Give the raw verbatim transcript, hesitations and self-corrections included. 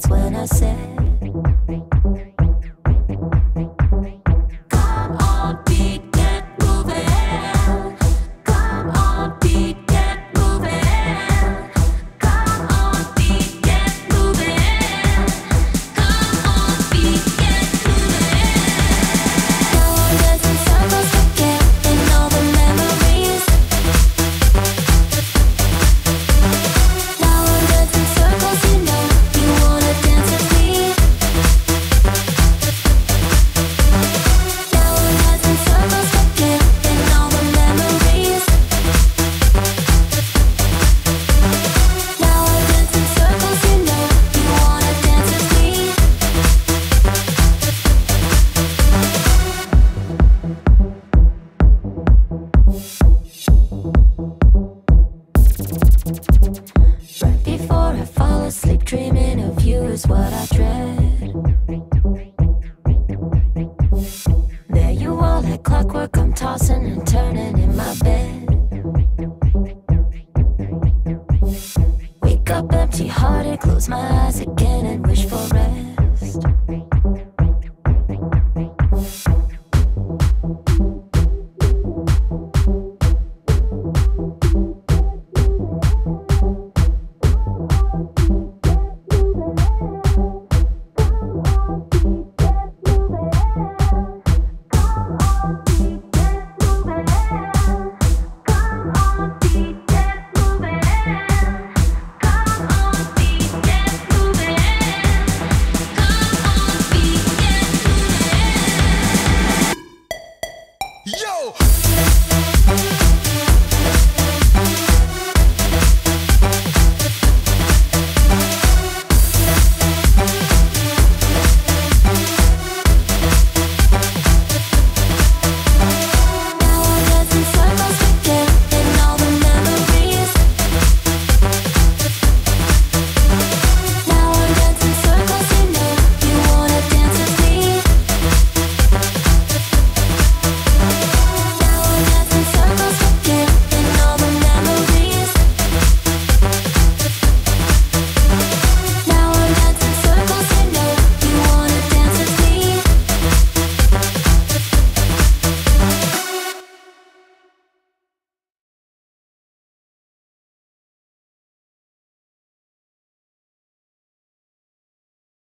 when I said, come on, beat, get moving. Come on, beat, get moving. Come on, beat, get moving. Come on, beat, get moving. Now I'm dancing circles again in all the memories. Now I'm dancing circles, you know you wanna dance with me. Now I'm dancing circles again in all the memories. Now I'm dancing circles, you know you wanna dance with me. Right before I fall asleep, dreaming of you is what I dread. There you are like clockwork, I'm tossing and turning in my bed. Wake up empty-hearted, close my eyes again and wish forever.